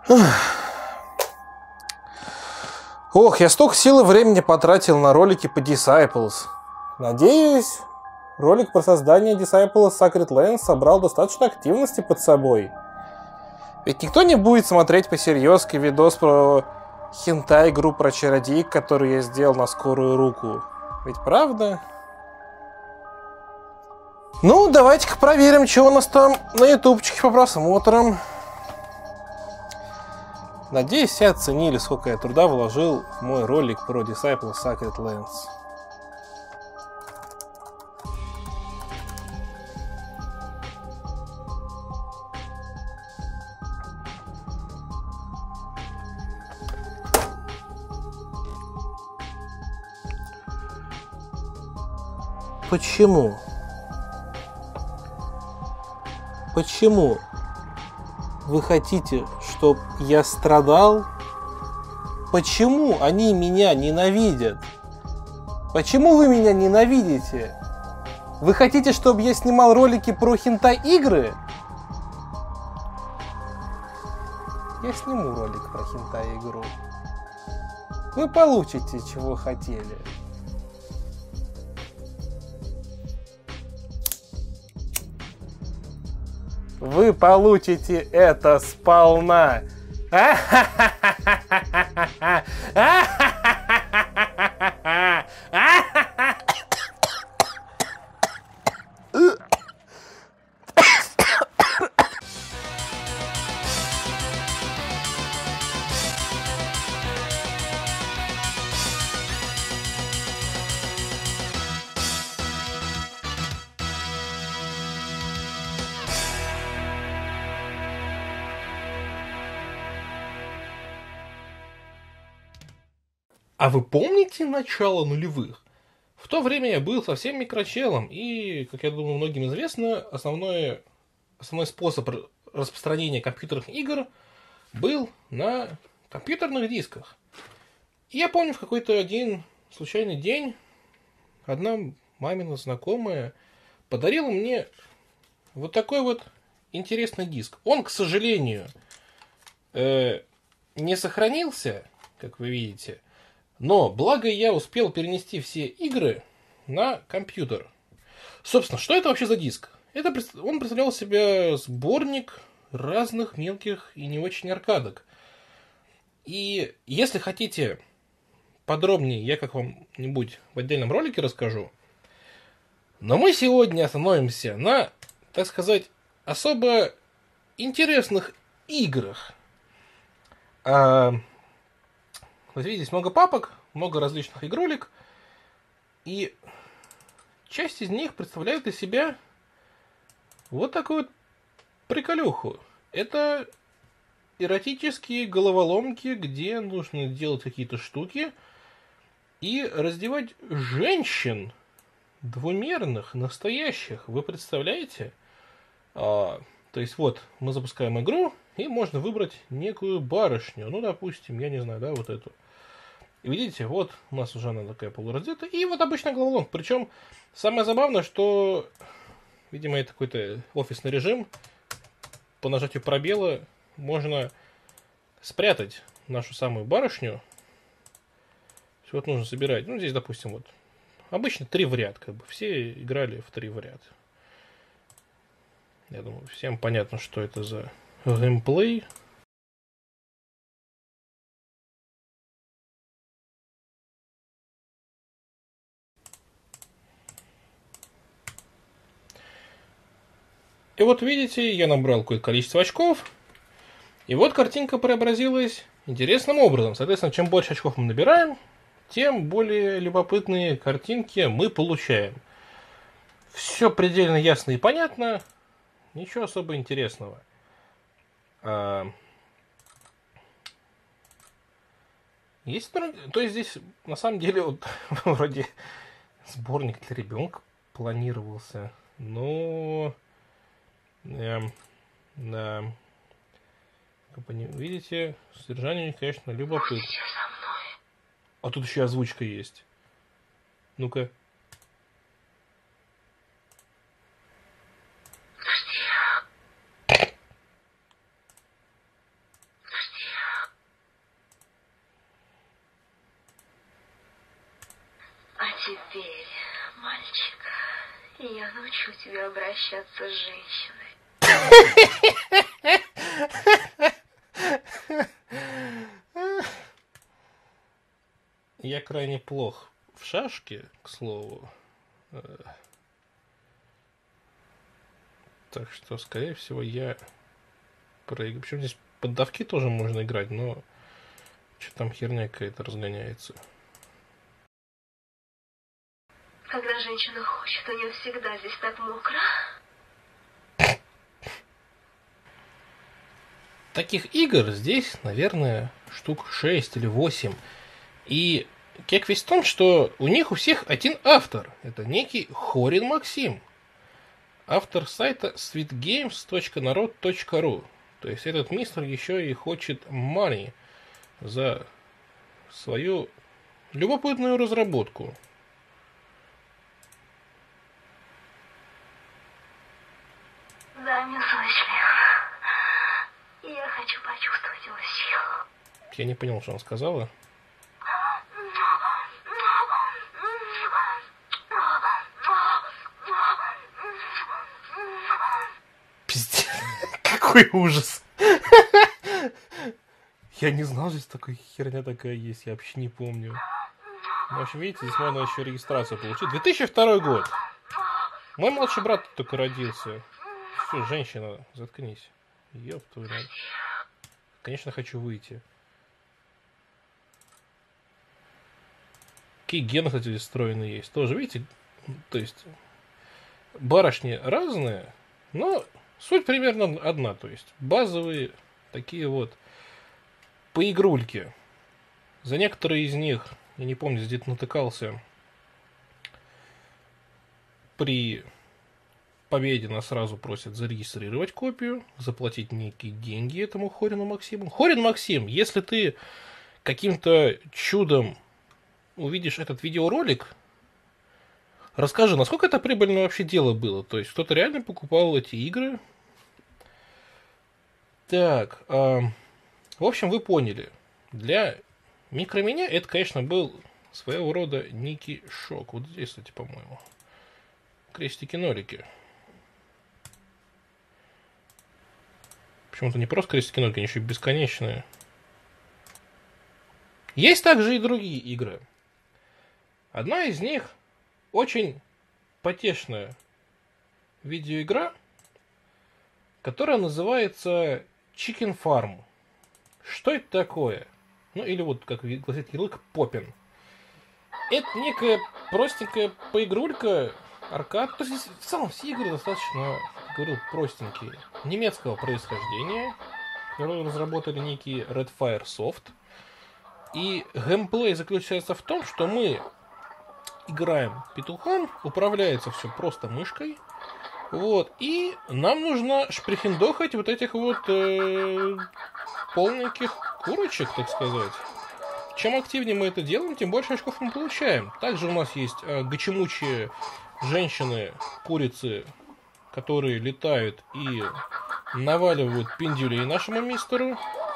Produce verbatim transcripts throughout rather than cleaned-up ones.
Ох, я столько сил и времени потратил на ролики по Disciples. Надеюсь, ролик про создание Disciples Sacred Lands собрал достаточно активности под собой. Ведь никто не будет смотреть посерьезки видос про хентай-игру про чародеек, которую я сделал на скорую руку. Ведь правда? Ну, давайте-ка проверим, что у нас там на ютубчике по просмотрам. Надеюсь, все оценили, сколько я труда вложил в мой ролик про Disciples Sacred Lands. Почему? Почему вы хотите, чтобы я страдал? Почему они меня ненавидят? Почему вы меня ненавидите? Вы хотите, чтобы я снимал ролики про хентай-игры? Я сниму ролик про хентай-игру. Вы получите, чего хотели. Вы получите это сполна. А вы помните начало нулевых? В то время я был совсем микрочелом, и, как я думаю, многим известно, основной, основной способ распространения компьютерных игр был на компьютерных дисках. И я помню, в какой-то один случайный день одна мамина знакомая подарила мне вот такой вот интересный диск. Он, к сожалению, э, не сохранился, как вы видите. Но, благо, я успел перенести все игры на компьютер. Собственно, что это вообще за диск? Это, он представлял себя сборник разных мелких и не очень аркадок. И если хотите подробнее, я как-нибудь в отдельном ролике расскажу. Но мы сегодня остановимся на, так сказать, особо интересных играх. А... Вот видите, здесь много папок, много различных игрулек, и часть из них представляет из себя вот такую вот приколюху. Это эротические головоломки, где нужно делать какие-то штуки и раздевать женщин двумерных, настоящих. Вы представляете? А, то есть вот мы запускаем игру, и можно выбрать некую барышню. Ну, допустим, я не знаю, да, вот эту. И видите, вот у нас уже она такая полураздетая. И вот обычная головоломка. Причем самое забавное, что, видимо, это какой-то офисный режим. По нажатию пробела можно спрятать нашу самую барышню. Вот нужно собирать. Ну, здесь, допустим, вот обычно три в ряд. Как бы все играли в три в ряд. Я думаю, всем понятно, что это за геймплей. И вот видите, я набрал какое-то количество очков. И вот картинка преобразилась интересным образом. Соответственно, чем больше очков мы набираем, тем более любопытные картинки мы получаем. Все предельно ясно и понятно. Ничего особо интересного. А... Есть, то есть здесь на самом деле вот, вроде сборник для ребенка планировался. Но... Эм, да. Как вы видите, содержание, конечно, любопытно. А тут еще озвучка есть. Ну-ка. теперь, мальчик, я научу тебя обращаться с женщиной. Я крайне плох в шашки, к слову. Так что, скорее всего, я проиграю. Причем здесь поддавки тоже можно играть, но что там херня какая-то разгоняется. Когда женщина хочет, у нее всегда здесь так мокро. Таких игр здесь, наверное, штук шесть или восемь. И кеквесь в том, что у них у всех один автор. Это некий Хорин Максим. Автор сайта sweetgames точка народ точка ру. То есть этот мистер еще и хочет money за свою любопытную разработку. Дай мне свой член. Я хочу почувствовать его силу. Я не понял, что она сказала. Пиздец. Какой ужас. Я не знал, здесь такая херня такая есть. Я вообще не помню. Ну, в общем, видите, здесь можно еще регистрацию получить. две тысячи второй год. Мой младший брат только родился. Все, женщина, заткнись. Ёб твою мать. Конечно, хочу выйти. Какие гены, кстати, здесь встроенные есть. Тоже, видите, то есть барышни разные, но суть примерно одна. То есть базовые такие вот поигрульки. За некоторые из них, я не помню, где-то натыкался, при победе нас сразу просят зарегистрировать копию, заплатить некие деньги этому Хорину Максиму. Хорин Максим, если ты каким-то чудом увидишь этот видеоролик, расскажи, насколько это прибыльное вообще дело было. То есть кто-то реально покупал эти игры. Так, э, в общем, вы поняли. Для микроменя это, конечно, был своего рода некий шок. Вот здесь, кстати, по-моему. Крестики-нолики. Почему-то не просто крестики-нолики, они еще и бесконечные. Есть также и другие игры. Одна из них очень потешная видеоигра, которая называется Chicken Farm. Что это такое? Ну или вот, как гласит ярлык, Поппин. Это некая простенькая поигрулька, аркад. То есть в целом все игры достаточно, как говорил, простенькие. Немецкого происхождения. Которые разработали некий Red Fire Soft. И геймплей заключается в том, что мы играем петухом, управляется все просто мышкой. Вот, и нам нужно шприхендохать вот этих вот э, полненьких курочек, так сказать. Чем активнее мы это делаем, тем больше очков мы получаем. Также у нас есть э, гачемучие женщины, курицы, которые летают и наваливают пиндюлей нашему мистеру.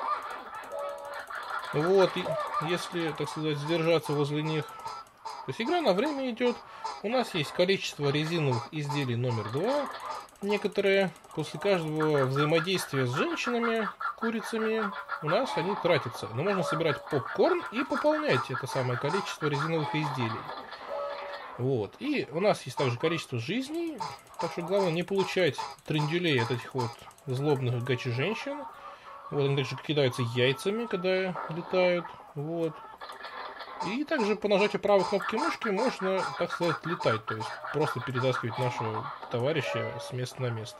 Вот, и если, так сказать, сдержаться возле них. То есть игра на время идет. У нас есть количество резиновых изделий номер два. Некоторые после каждого взаимодействия с женщинами, курицами, у нас они тратятся. Но можно собирать попкорн и пополнять это самое количество резиновых изделий. Вот. И у нас есть также количество жизней. Так что главное не получать трендюлей от этих вот злобных гачи-женщин. Вот, они также кидаются яйцами, когда летают. Вот. И также по нажатию правой кнопки мышки можно, так сказать, летать. То есть просто перетаскивать нашего товарища с места на место.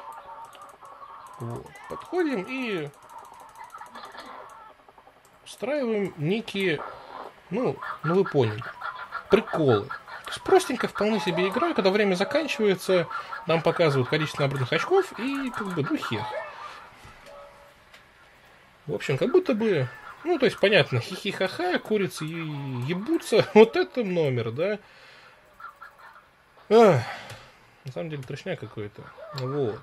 Вот. Подходим и устраиваем некие, ну, ну вы поняли, приколы. То есть простенько вполне себе игра, когда время заканчивается, нам показывают количество набранных очков и как бы ну хер. В общем, как будто бы, ну, то есть, понятно, хихи-ха-ха, курицы ебутся, вот это номер, да. Ах, на самом деле, трешня какой-то. Вот.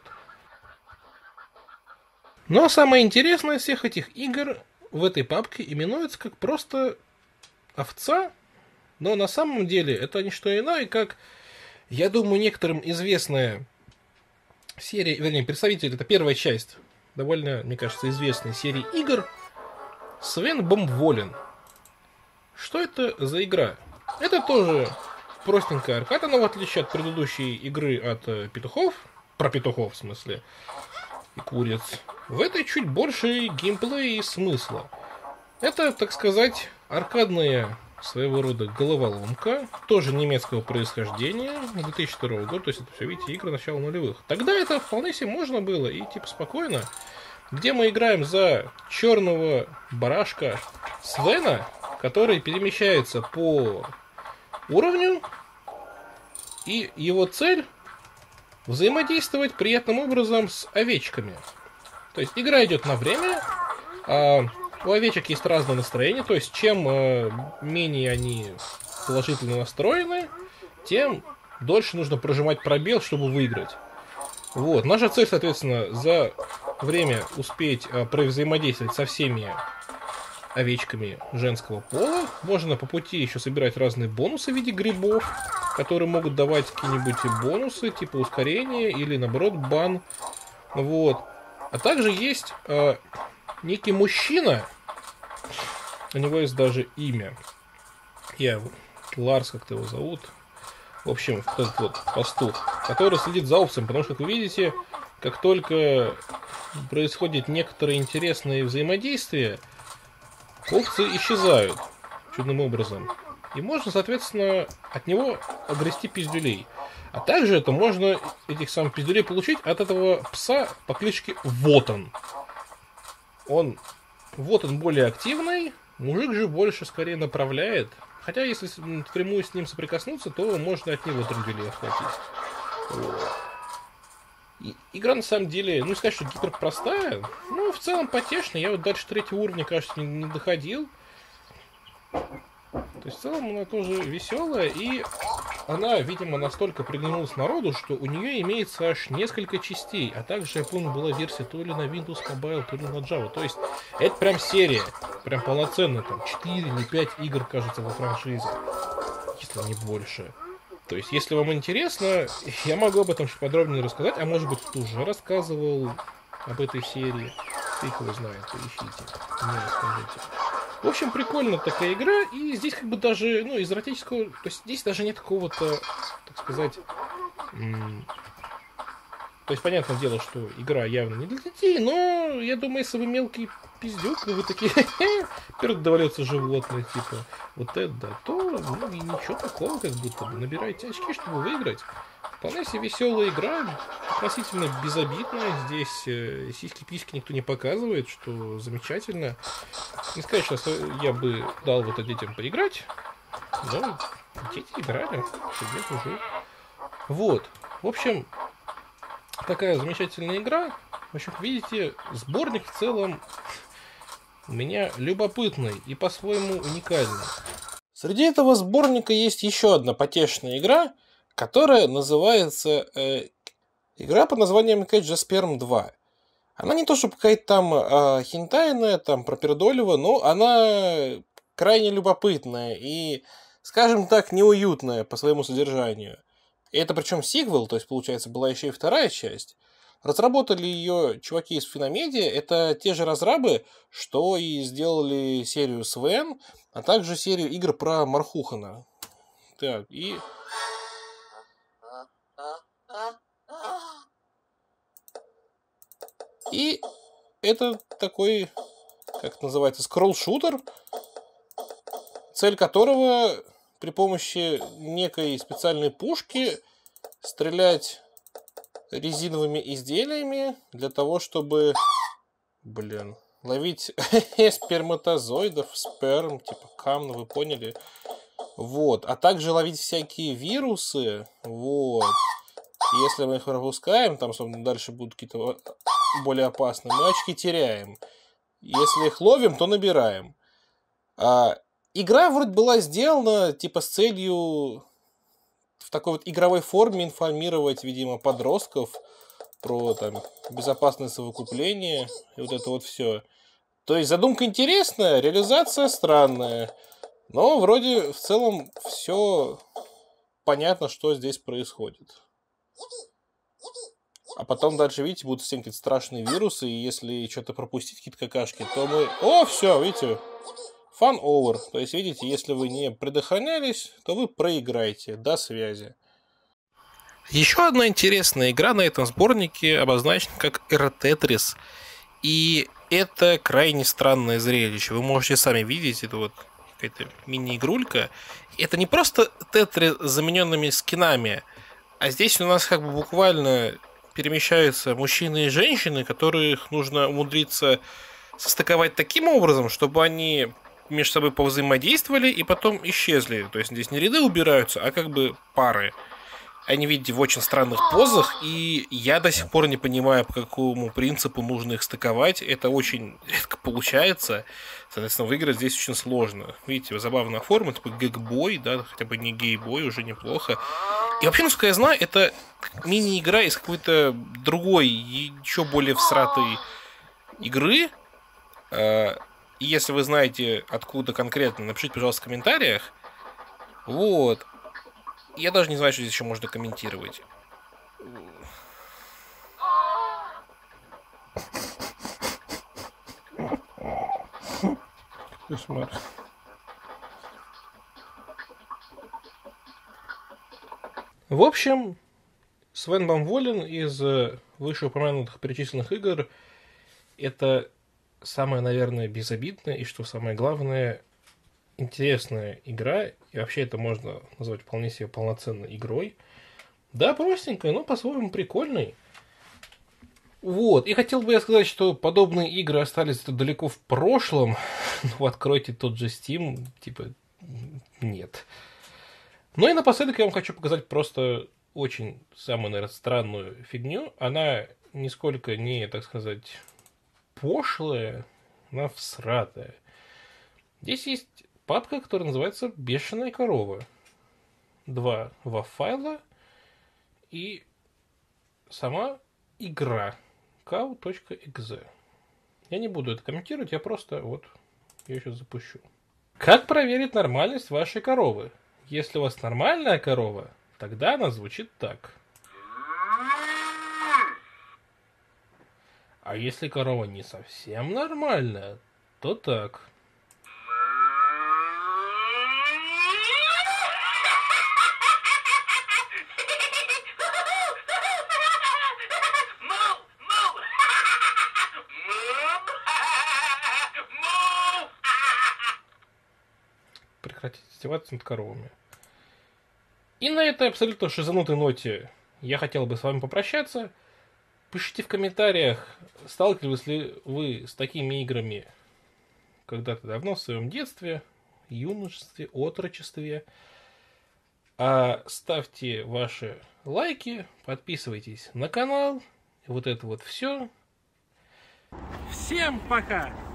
Но самое интересное из всех этих игр в этой папке именуется как просто овца Но на самом деле это не что иное, как, я думаю, некоторым известная серия, вернее, представитель, это первая часть довольно, мне кажется, известной серии игр Свен Бомволен. Что это за игра? Это тоже простенькая аркада, но в отличие от предыдущей игры от э, петухов, про петухов в смысле, и куриц, в этой чуть больше геймплея и смысла. Это, так сказать, аркадная своего рода головоломка, тоже немецкого происхождения, две тысячи второго года, то есть это все, видите, игры начала нулевых. Тогда это вполне себе можно было, и типа спокойно, где мы играем за черного барашка Свена, который перемещается по уровню, и его цель взаимодействовать приятным образом с овечками. То есть игра идет на время, а у овечек есть разное настроение, то есть чем э, менее они положительно настроены, тем дольше нужно прожимать пробел, чтобы выиграть. Вот. Наша цель, соответственно, за время успеть э, взаимодействовать со всеми овечками женского пола. Можно по пути еще собирать разные бонусы в виде грибов, которые могут давать какие-нибудь бонусы, типа ускорение или, наоборот, бан. Вот. А также есть э, некий мужчина, у него есть даже имя. Я, Ларс, как-то его зовут. В общем, этот вот пастух, который следит за овцами, потому что, как вы видите, как только происходит некоторое интересное взаимодействие, овцы исчезают чудным образом. И можно, соответственно, от него огрести пиздюлей. А также это можно, этих самых пиздюлей, получить от этого пса по кличке Вотан. Он, Вотан более активный, мужик же больше скорее направляет. Хотя, если напрямую с ним соприкоснуться, то можно от него трюделей охватить. Вот. И, игра на самом деле, ну, сказать, что гиперпростая, ну, в целом потешная. Я вот дальше третьего уровня, кажется, не, не доходил. То есть, в целом, она тоже веселая, и она, видимо, настолько приглянулась народу, что у нее имеется аж несколько частей. А также, я помню, была версия то ли на Windows Mobile, то ли на Java. То есть, это прям серия, прям полноценная, там, четыре или пять игр, кажется, во франшизе. Если не больше. То есть, если вам интересно, я могу об этом чуть подробнее рассказать, а может быть, кто уже рассказывал об этой серии. Фиг его знает, поищите, мне расскажите. В общем, прикольная такая игра, и здесь как бы даже, ну, из эротического, то есть здесь даже нет какого-то, так сказать, м- то есть, понятное дело, что игра явно не для детей, но, я думаю, если вы мелкий пиздюк, и вы такие, вперед довалится животное, типа, вот это да, то, ну, и ничего такого, как будто бы, набирайте очки, чтобы выиграть. Вполне себе веселая игра, относительно безобидная. Здесь э, сиськи-письки никто не показывает, что замечательно. Не сказать, что я бы дал вот это детям поиграть, но дети играли, сидят уже. Вот. В общем, такая замечательная игра. В общем, видите, сборник в целом у меня любопытный и по-своему уникальный. Среди этого сборника есть еще одна потешная игра, которая называется э, игра под названием Кэджасперм два. Она не то, чтобы какая-то там э, хентайная, там пропердолева, но она крайне любопытная и, скажем так, неуютная по своему содержанию. И это причем сиквел, то есть, получается, была еще и вторая часть. Разработали ее чуваки из Финомедиа, это те же разрабы, что и сделали серию Свен, а также серию игр про Мархухана. Так, и... И это такой, как это называется, скролл-шутер, цель которого при помощи некой специальной пушки стрелять резиновыми изделиями для того, чтобы, блин, ловить сперматозоидов, сперм, типа кам, вы поняли. Вот. А также ловить всякие вирусы. Вот. Если мы их пропускаем, там, собственно, дальше будут какие-то более опасные, мы очки теряем. Если их ловим, то набираем. А, игра вроде была сделана, типа, с целью в такой вот игровой форме информировать, видимо, подростков про, там, безопасное совокупление и вот это вот все. То есть задумка интересная, реализация странная. Но вроде в целом все понятно, что здесь происходит. А потом дальше, видите, будут всем какие-то страшные вирусы, и если что-то пропустить, какие-то какашки, то мы... О, все, видите, fun over. То есть, видите, если вы не предохранялись, то вы проиграете. До связи. Еще одна интересная игра на этом сборнике обозначена как Эра Тетрис. И это крайне странное зрелище. Вы можете сами видеть, это вот какая-то мини-игрулька. Это не просто Тетрис с замененными скинами, а здесь у нас как бы буквально перемещаются мужчины и женщины, которых нужно умудриться состыковать таким образом, чтобы они между собой повзаимодействовали и потом исчезли. То есть здесь не ряды убираются, а как бы пары. Они, видите, в очень странных позах, и я до сих пор не понимаю, по какому принципу нужно их стыковать. Это очень редко получается. Соответственно, выиграть здесь очень сложно. Видите, забавная форма, типа гэг-бой, да, хотя бы не гей-бой, уже неплохо. И вообще, насколько я знаю, это мини-игра из какой-то другой, еще более всратой игры. И если вы знаете, откуда конкретно, напишите, пожалуйста, в комментариях. Вот. Я даже не знаю, что здесь еще можно комментировать. Кошмар. В общем, Свен Бамволен из вышеупомянутых перечисленных игр это самая, наверное, безобидная и, что самое главное, интересная игра. И вообще это можно назвать вполне себе полноценной игрой. Да, простенькая, но по-своему прикольной. Вот. И хотел бы я сказать, что подобные игры остались далеко в прошлом. Ну, откройте тот же Steam. Типа, нет. Ну и напоследок я вам хочу показать просто очень самую, наверное, странную фигню. Она нисколько не, так сказать, пошлая, она всратая. Здесь есть папка, которая называется «Бешеная корова». Два вав-файла и сама игра cow.exe. Я не буду это комментировать, я просто вот ее сейчас запущу. Как проверить нормальность вашей коровы? Если у вас нормальная корова, тогда она звучит так. А если корова не совсем нормальная, то так. Прекратить издеваться над коровами. И на этой абсолютно шизанутой ноте я хотел бы с вами попрощаться. Пишите в комментариях, сталкивались ли вы с такими играми когда-то давно в своем детстве, юношестве, отрочестве. А ставьте ваши лайки, подписывайтесь на канал. Вот это вот все. Всем пока!